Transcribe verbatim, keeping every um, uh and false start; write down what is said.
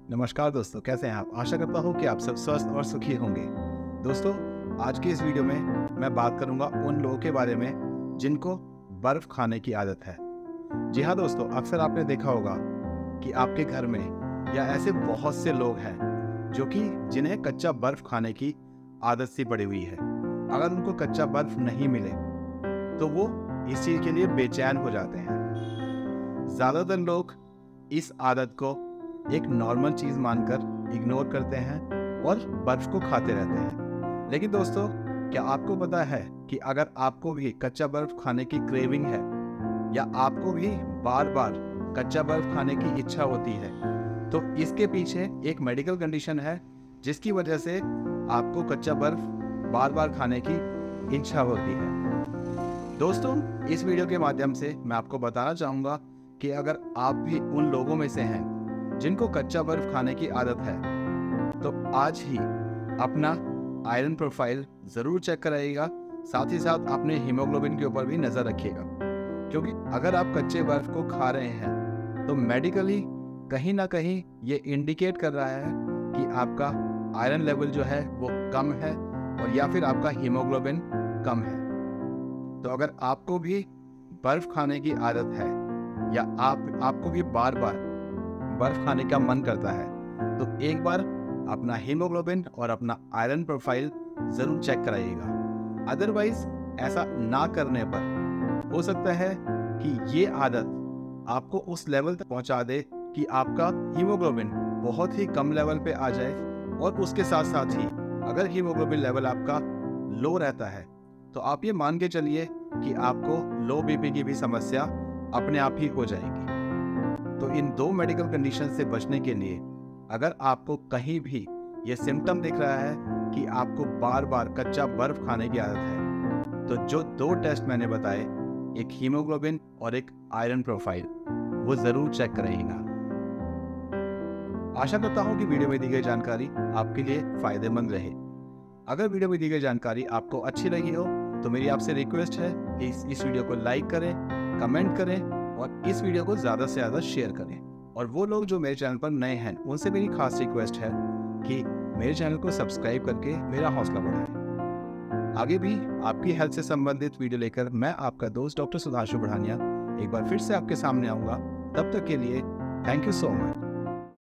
नमस्कार दोस्तों, कैसे हैं आप? आशा करता हूँ कि आप सब स्वस्थ और सुखी होंगे। दोस्तों, आज की इस वीडियो में मैं बात करूंगा उन लोगों के बारे में जिनको बर्फ खाने की आदत है। जी हाँ दोस्तों, अक्सर आपने देखा होगा कि आपके घर में या ऐसे बहुत से लोग हैं जो कि जिन्हें कच्चा बर्फ खाने की आदत सी पड़ी हुई है। अगर उनको कच्चा बर्फ नहीं मिले तो वो इस चीज़ के लिए बेचैन हो जाते हैं। ज़्यादातर लोग इस आदत को एक नॉर्मल चीज़ मानकर इग्नोर करते हैं और बर्फ को खाते रहते हैं। लेकिन दोस्तों, क्या आपको पता है कि अगर आपको भी कच्चा बर्फ खाने की क्रेविंग है या आपको भी बार बार कच्चा बर्फ खाने की इच्छा होती है, तो इसके पीछे एक मेडिकल कंडीशन है जिसकी वजह से आपको कच्चा बर्फ बार बार खाने की इच्छा होती है। दोस्तों, इस वीडियो के माध्यम से मैं आपको बताना चाहूँगा कि अगर आप भी उन लोगों में से हैं जिनको कच्चा बर्फ खाने की आदत है, तो आज ही अपना आयरन प्रोफाइल ज़रूर चेक कराइएगा। साथ ही साथ अपने हीमोग्लोबिन के ऊपर भी नज़र रखिएगा, क्योंकि अगर आप कच्चे बर्फ को खा रहे हैं तो मेडिकली कहीं ना कहीं ये इंडिकेट कर रहा है कि आपका आयरन लेवल जो है वो कम है और या फिर आपका हीमोग्लोबिन कम है। तो अगर आपको भी बर्फ खाने की आदत है या आप आपको भी बार बार बर्फ खाने का मन करता है, तो एक बार अपना हीमोग्लोबिन और अपना आयरन प्रोफाइल जरूर चेक कराइएगा। अदरवाइज ऐसा ना करने पर हो सकता है कि ये आदत आपको उस लेवल तक पहुंचा दे कि आपका हीमोग्लोबिन बहुत ही कम लेवल पे आ जाए, और उसके साथ साथ ही अगर हीमोग्लोबिन लेवल आपका लो रहता है तो आप ये मान के चलिए कि आपको लो बीपी की भी समस्या अपने आप ही हो जाएगी। तो इन दो मेडिकल कंडीशन से बचने के लिए अगर आपको कहीं भी ये सिम्टम दिख रहा है कि आपको बार बार कच्चा बर्फ खाने की आदत है, तो जो दो टेस्ट मैंने बताए, एक हीमोग्लोबिन और एक आयरन प्रोफाइल, वो जरूर चेक कराइएगा। आशा करता हूँ कि वीडियो में दी गई जानकारी आपके लिए फायदेमंद रहे। अगर वीडियो में दी गई जानकारी आपको अच्छी लगी हो तो मेरी आपसे रिक्वेस्ट है कि इस, इस वीडियो को लाइक करें, कमेंट करें और इस वीडियो को ज़्यादा से ज़्यादा शेयर करें। और वो लोग जो मेरे चैनल पर नए हैं उनसे मेरी खास रिक्वेस्ट है कि मेरे चैनल को सब्सक्राइब करके मेरा हौसला बढ़ाएं। आगे भी आपकी हेल्थ से संबंधित वीडियो लेकर मैं आपका दोस्त डॉक्टर सुधांशु बढ़ानिया एक बार फिर से आपके सामने आऊँगा। तब तक के लिए थैंक यू सो मच।